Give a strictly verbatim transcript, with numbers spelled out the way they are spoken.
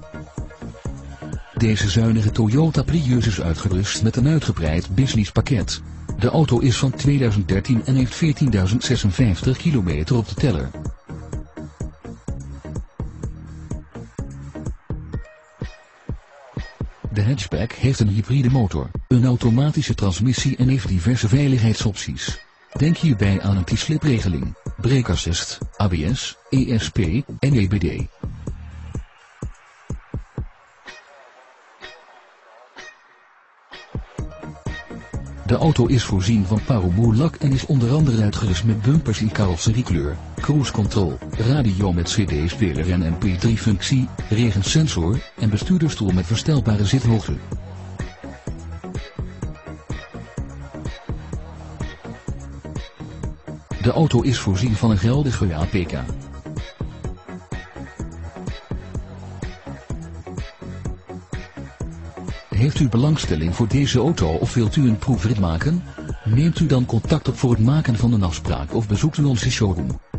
Deze zuinige Toyota Prius is uitgerust met een uitgebreid businesspakket. De auto is van tweeduizend dertien en heeft veertienduizend zesenvijftig kilometer op de teller. De hatchback heeft een hybride motor, een automatische transmissie en heeft diverse veiligheidsopties. Denk hierbij aan anti-slipregeling, brake assist, A B S, E S P en E B D. De auto is voorzien van parelmoerlak en is onder andere uitgerust met bumpers in carrosseriekleur, cruise control, radio met C D-speler en M P drie functie, regensensor en bestuurdersstoel met verstelbare zithoogte. De auto is voorzien van een geldige A P K. Heeft u belangstelling voor deze auto of wilt u een proefrit maken? Neemt u dan contact op voor het maken van een afspraak of bezoekt u onze showroom.